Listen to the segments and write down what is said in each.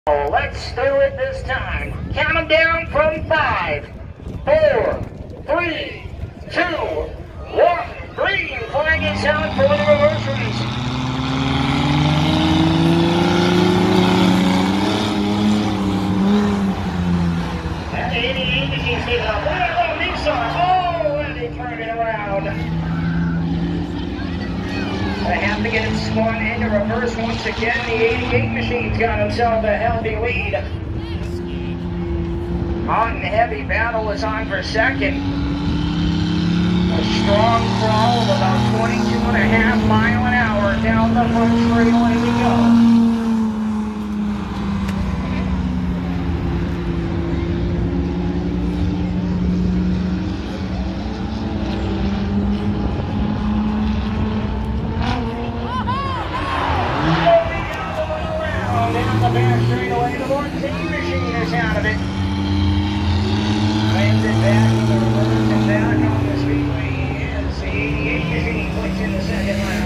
Let's do it this time. Count them down from 5, 4, 3, 2, 1. Green flag is out for the reverse race. That 88 machine's taking off. Look at that little Nissan. Oh, and they turned it around. They have to get it spun into reverse once again. The 88 machine's got himself a healthy lead. Hot and Heavy Battle is on for second. A strong crawl of about 22.5 miles an hour down the front straightaway we go. Down the back straightaway, the 14 machine is out of it. Lands it back in the reverse and back on the speedway as the 88 machine puts in the second lap.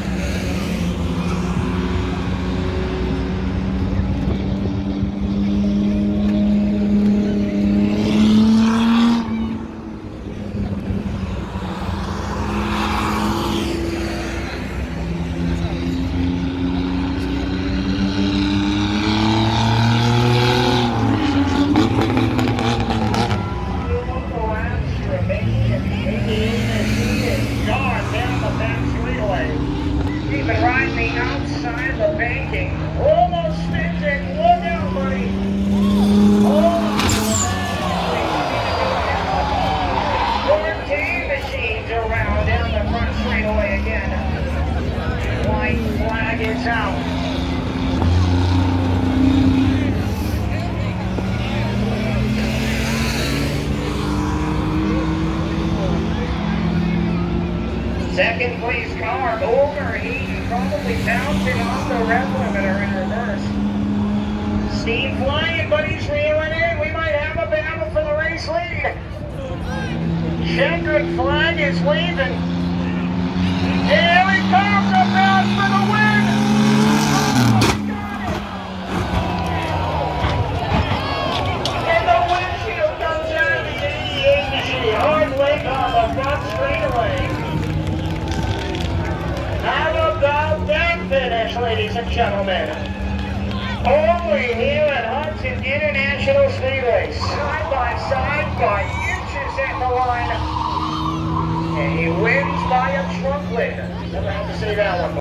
Keeping right on the outside of the banking. Almost spins it. Look out, buddy. Almost. 14 machines around down the front straightaway again. White flag is out. Second place car, overheating, probably bouncing off the rev limiter in reverse. Steam flying, but he's reeling in. We might have a battle for the race lead. Checkered flag is waving. Here he comes, about for the win. And the windshield comes out of the 88 machine. Hard leg on the front straightaway. How about that finish, ladies and gentlemen? Only here at Hudson International Speedway, side by inches at the line. And he wins by a trunklet. Never have to say that one.